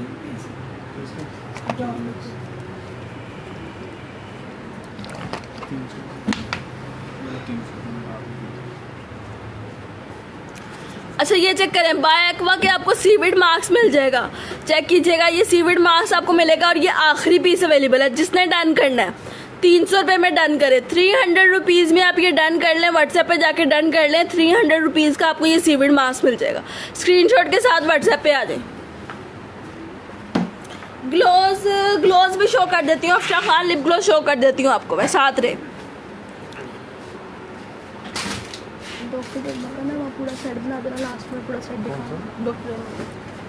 अच्छा, ये चेक करें, बाय एक्वा के आपको सीविड मास्क मिल जाएगा। चेक कीजिएगा, ये सीविड मास्क आपको मिलेगा और ये आखिरी पीस अवेलेबल है। जिसने डन करना है तीन सौ रुपये में डन करें। थ्री हंड्रेड रुपीज़ में आप ये डन कर लें। व्हाट्सएप पे जाके डन कर लें। थ्री हंड्रेड रुपीज़ का आपको ये सीविड मास्क मिल जाएगा। स्क्रीनशॉट के साथ व्हाट्सएप पे आ जाए। ग्लोज ग्लोज भी शो कर देती हूँ। Afsha Khan lip gloss show कर देती हूँ आपको मैं साथ रहे। पूरा सेट बना देना, लास्ट में पूरा सेट दिखा।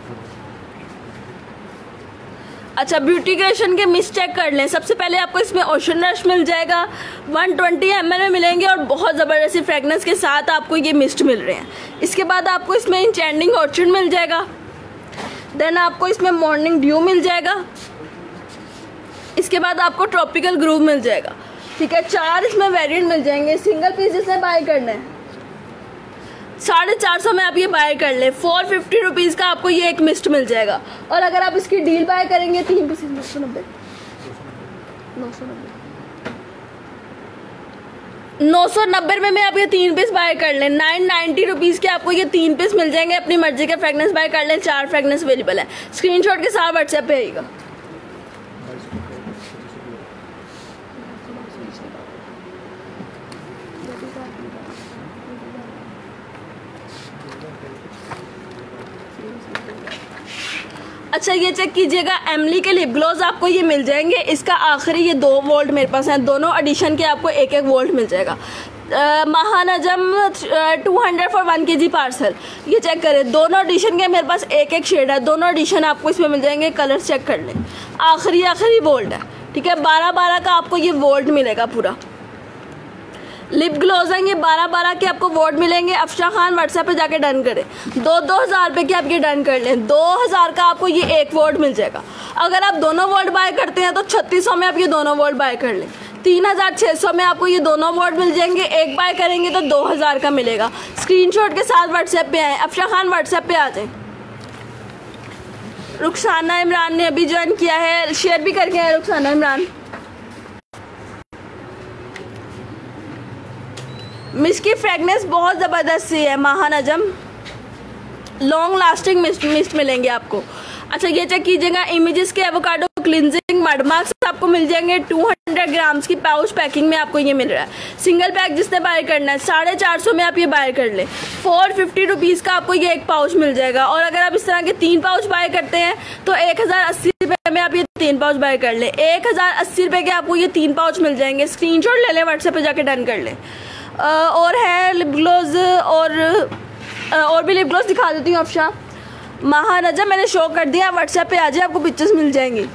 अच्छा, ब्यूटी क्रिएशन के मिस्ट चेक कर लें। सबसे पहले आपको इसमें ओशन रश मिल जाएगा। वन ट्वेंटी एम एल में मिलेंगे और बहुत ज़बरदस्ती फ्रेगनेंस के साथ आपको ये मिस्ट मिल रहे हैं। इसके बाद आपको इसमें इंचेंडिंग ऑर्चिड मिल जाएगा। देन आपको इसमें मॉर्निंग ड्यू मिल जाएगा। इसके बाद आपको ट्रॉपिकल ग्रूव मिल जाएगा। ठीक है, चार इसमें वेरिएंट मिल जाएंगे। सिंगल पीस जिसने बाय करना है साढ़े चार सौ में आप ये बाय कर ले। फोर फिफ्टी रुपीज़ का आपको ये एक मिस्ट मिल जाएगा। और अगर आप इसकी डील बाय करेंगे तीन पीस नौ सौ नब्बे नौ सौ नब्बे नौ सौ नब्बे रुपये में आप ये तीन पीस बाय कर लें। नाइन नाइन्टी रुपीज़ के आपको ये तीन पीस मिल जाएंगे। अपनी मर्जी के फ्रेगनेंस बाय कर लें। चार फ्रेगनेंस अवेलेबल है। स्क्रीनशॉट के साथ व्हाट्सएप पे आएगा। अच्छा, ये चेक कीजिएगा, एमली के लिप ग्लोज आपको ये मिल जाएंगे। इसका आखिरी ये दो वोल्ट मेरे पास है। दोनों एडिशन के आपको एक एक वोल्ट मिल जाएगा। महानजम two hundred for one K G parcel. ये चेक करें, दोनों एडिशन के मेरे पास एक एक शेड है, दोनों एडिशन आपको इसमें मिल जाएंगे। कलर्स चेक कर लें, आखिरी आखिरी वोल्ट है, ठीक है। बारह बारह का आपको ये वोल्ट मिलेगा पूरा। लिप ग्लोज हैं, ये बारह बारह के आपको वोल्ट मिलेंगे। अफशा खान व्हाट्सएप पे जाके डन करें, दो दो हज़ार रुपये के आप ये डन कर लें, दो हज़ार का आपको ये एक वोल्ट मिल जाएगा। अगर आप दोनों वोल्ट बाय करते हैं तो छत्तीस सौ में आप ये दोनों वोल्ट बाय कर लें, तीन हज़ार छः सौ में आपको ये दोनों वोल्ट मिल जाएंगे। एक बाय करेंगे तो दो हज़ार का मिलेगा। स्क्रीनशॉट के साथ व्हाट्सएप पे आए, अफशा खान व्हाट्सएप पे आ जाए। रुखसाना इमरान ने अभी ज्वाइन किया है, शेयर भी करके आए रुखसाना इमरान। मिस्ट की फ्रेगनेंस बहुत ज़बरदस्त सी है, महानजम लॉन्ग लास्टिंग मिस्ट मिस्ट मिलेंगे आपको। अच्छा ये चेक कीजिएगा, इमेजेस के एवोकाडो क्लिनजिंग मड मास्क आपको मिल जाएंगे टू हंड्रेड ग्राम्स की पाउच पैकिंग में आपको ये मिल रहा है। सिंगल पैक जिसने बाय करना है साढ़े चार सौ में आप ये बाय कर लें, फोर फिफ्टी रुपीज़ का आपको ये एक पाउच मिल जाएगा। और अगर आप इस तरह के तीन पाउच बाय करते हैं तो एक हज़ार अस्सी रुपये में आप ये तीन पाउच बाय कर लें, एक हज़ार अस्सी रुपये के आपको ये तीन पाउच मिल जाएंगे। स्क्रीनशॉट ले लें, व्हाट्सएप पे जाके डन कर लें। और है लिप ग्लोज और और भी लिप ग्लोज दिखा देती हूँ अफशा। महानजम मैंने शो कर दिया, व्हाट्सएप पे आ जाए, आपको पिक्चर्स मिल जाएंगी।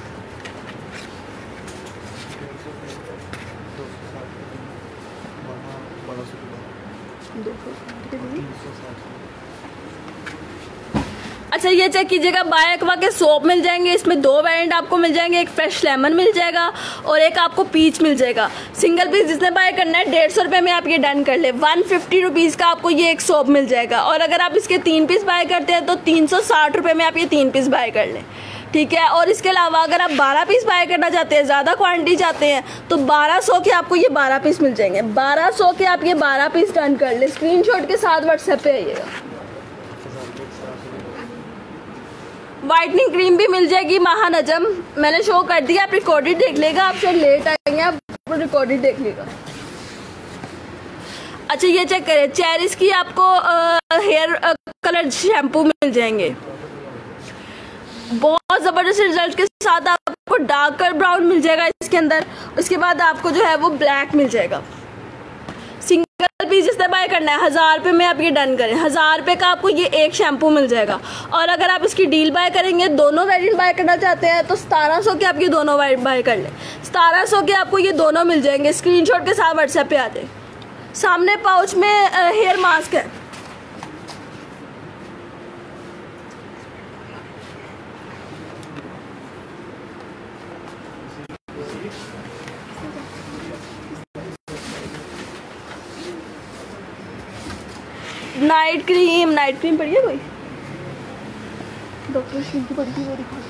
अच्छा ये चेक कीजिएगा, बाय एक्वा के सोप मिल जाएंगे, इसमें दो वेरिएंट आपको मिल जाएंगे, एक फ्रेश लेमन मिल जाएगा और एक आपको पीच मिल जाएगा। सिंगल पीस जिसने बाय करना है डेढ़ सौ रुपये में आप ये डन कर ले, वन फिफ्टी रुपीज़ का आपको ये एक सोप मिल जाएगा। और अगर आप इसके तीन पीस बाय करते हैं तो तीन सौ साठ रुपये में आप ये तीन पीस बाय कर लें, ठीक है। और इसके अलावा अगर आप बारह पीस बाय करना चाहते हैं, ज़्यादा क्वांटिटी चाहते हैं, तो बारह सौ के आपको ये बारह पीस मिल जाएंगे, बारह सौ के आप ये बारह पीस डन कर ले। स्क्रीनशॉट के साथ व्हाट्सएप पे आइएगा। वाइटनिंग क्रीम भी मिल जाएगी महानजम, मैंने शो कर दिया, आप रिकॉर्डेड देख लेगा, आप शायद लेट आएंगे, आप रिकॉर्डेड देख लेगा। अच्छा ये चेक करें, चेरिस की आपको uh, hair uh, colour shampoo मिल जाएंगे, बहुत ज़बरदस्त रिजल्ट के साथ। आपको डार्कर ब्राउन मिल जाएगा इसके अंदर, उसके बाद आपको जो है वो ब्लैक मिल जाएगा। सिंगल पीस जिसने बाय करना है हज़ार रुपये में आप ये डन करें, हज़ार रुपये का आपको ये एक शैम्पू मिल जाएगा। और अगर आप इसकी डील बाय करेंगे, दोनों वेरिएंट बाय करना चाहते हैं, तो सतारह सौ के आप ये दोनों बाय कर लें, सतारह सौ के आपको ये दोनों मिल जाएंगे। स्क्रीनशॉट के साथ व्हाट्सएप पे आ जाए। सामने पाउच में हेयर मास्क है, नाइट क्रीम, नाइट क्रीम पड़ी है कोई, डॉक्टर शील की पड़ी थी वो दिखा।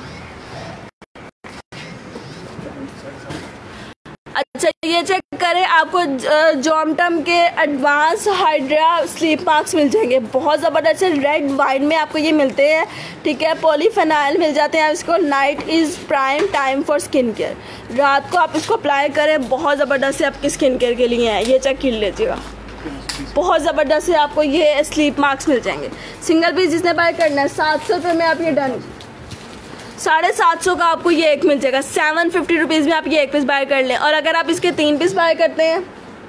अच्छा ये चेक करें, आपको जॉमटम के एडवांस हाइड्रा स्लीप मास्क मिल जाएंगे, बहुत ज़बरदस्त रेड वाइन में आपको ये मिलते हैं, ठीक है। पॉलीफेनाइल मिल जाते हैं इसको। Night is prime time for skin care, रात को आप इसको अप्लाई करें, बहुत ज़बरदस्त आपकी स्किन केयर के लिए है। ये चेक कर लीजिएगा, बहुत ज़बरदस्त है, आपको ये स्लीप मास्क मिल जाएंगे। सिंगल पीस जिसने बाय करना है सात सौ रुपये में आप ये डन, साढ़े सात सौ का आपको ये एक मिल जाएगा, सेवन फिफ्टी रुपीज़ में आप ये एक पीस बाय कर लें। और अगर आप इसके तीन पीस बाय करते हैं,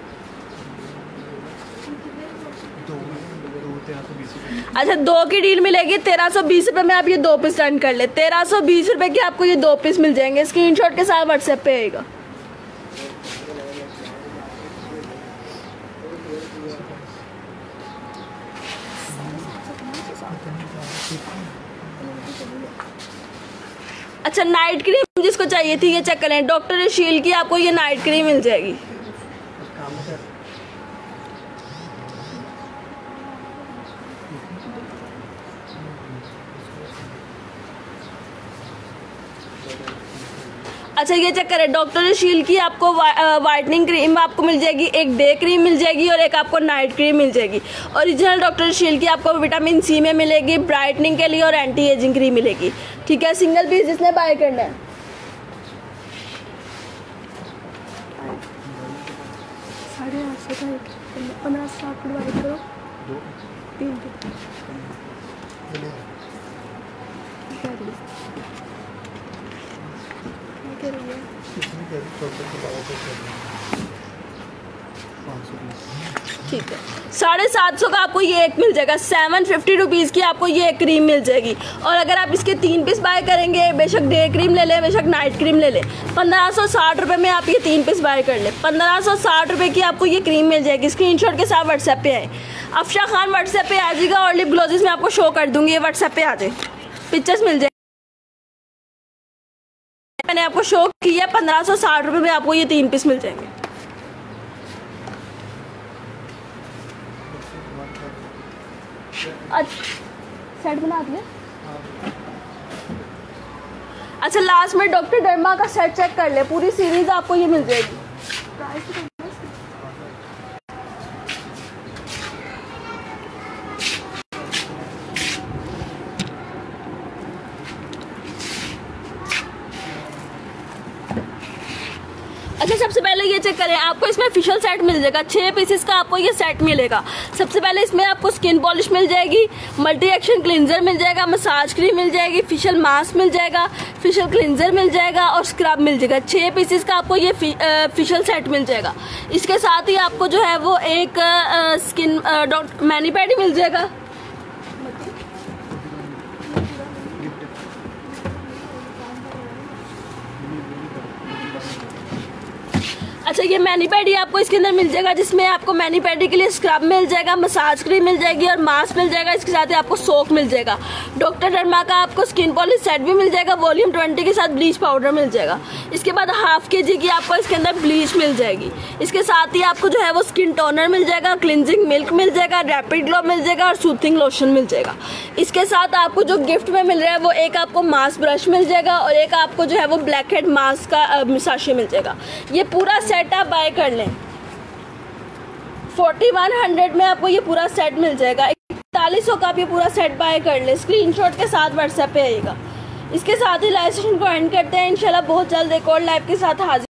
अच्छा दो की डील मिलेगी, तेरह सौ बीस रुपये में आप ये दो पीस डन कर ले, तेरह सौ बीस रुपये के आपको ये दो पीस मिल जाएंगे। स्क्रीनशॉट के साथ व्हाट्सएप पे आएगा। अच्छा नाइट क्रीम जिसको चाहिए थी ये चेक करें, डॉक्टर शील की आपको ये नाइट क्रीम मिल जाएगी। अच्छा ये चेक करें, डॉक्टर शील की आपको वाइटनिंग क्रीम आपको मिल जाएगी, एक डे क्रीम मिल जाएगी और एक आपको नाइट क्रीम मिल जाएगी। ओरिजिनल डॉक्टर शील की आपको विटामिन सी में मिलेगी, ब्राइटनिंग के लिए और एंटी एजिंग क्रीम मिलेगी, ठीक है। सिंगल पीस जिसने बाय करना है, साढ़े आठ सौ का पंद्रह सात बाय करो, तीन ठीक है, साढ़े सात सौ का आपको ये एक मिल जाएगा। सेवन फिफ्टी रुपीज़ की आपको ये एक क्रीम मिल जाएगी। और अगर आप इसके तीन पीस बाय करेंगे, बेशक डे क्रीम ले लें बेशक नाइट क्रीम ले लें, पंद्रह सौ साठ रुपये में आप ये तीन पीस बाय कर लें। पंद्रह सौ साठ रुपये की आपको ये क्रीम मिल जाएगी। स्क्रीनशॉट के साथ व्हाट्सएप पे आए। अफशा खान व्हाट्सएप पे आ जाएगा और लिप ग्लोजेस में आपको शो कर दूंगी, ये व्हाट्सएप पे आ जाए, पिक्चर्स मिल जाए। मैंने आपको शो किया, पंद्रह सौ साठ रुपये में आपको ये तीन पीस मिल जाएंगे। अच्छा सेट बना दिया। अच्छा लास्ट में डॉक्टर डर्मा का सेट चेक कर ले, पूरी सीरीज आपको ये मिल जाएगी। अच्छा सबसे पहले ये चेक करें, आपको इसमें फेशियल सेट मिल जाएगा, छः पीसेस का आपको ये सेट मिलेगा। सबसे पहले इसमें आपको स्किन पॉलिश मिल जाएगी, मल्टी एक्शन क्लींजर मिल जाएगा, मसाज क्रीम मिल जाएगी, फेशियल मास्क मिल जाएगा, फेशियल क्लींजर मिल जाएगा और स्क्रब मिल जाएगा। छः पीसेस का आपको ये फेशियल सेट मिल जाएगा। इसके साथ ही आपको जो है वो एक uh, skin dot mini pad मिल जाएगा। अच्छा ये मैनी पैडी आपको इसके अंदर मिल जाएगा, जिसमें आपको मैनी पैडी के लिए स्क्रब मिल जाएगा, मसाज क्रीम मिल जाएगी और मास्क मिल जाएगा। इसके साथ ही आपको सोप मिल जाएगा। डॉक्टर डर्मा का आपको स्किन पॉलिश सेट भी मिल जाएगा, वॉल्यूम ट्वेंटी के साथ ब्लीच पाउडर मिल जाएगा। इसके बाद हाफ के जी की आपको इसके अंदर ब्लीच मिल जाएगी। इसके साथ ही आपको जो है वो स्किन टोनर मिल जाएगा, क्लिनजिंग मिल्क मिल जाएगा, रैपिड ग्लो मिल जाएगा और सूथिंग लोशन मिल जाएगा। इसके साथ आपको जो गिफ्ट में मिल रहा है वो एक आपको मास्क ब्रश मिल जाएगा और एक आपको जो है वो ब्लैक हेड मास्क का साशे मिल जाएगा। ये पूरा सेट आप बाय कर लें, फोर्टी वन हंड्रेड में आपको ये पूरा सेट मिल जाएगा। इकतालीस सौ का आप ये पूरा सेट बाय कर लें। स्क्रीनशॉट के साथ व्हाट्सएप पे आएगा। इसके साथ ही लाइव सेशन को एंड करते हैं। इंशाल्लाह बहुत जल्द एक और लाइव के साथ हाजिर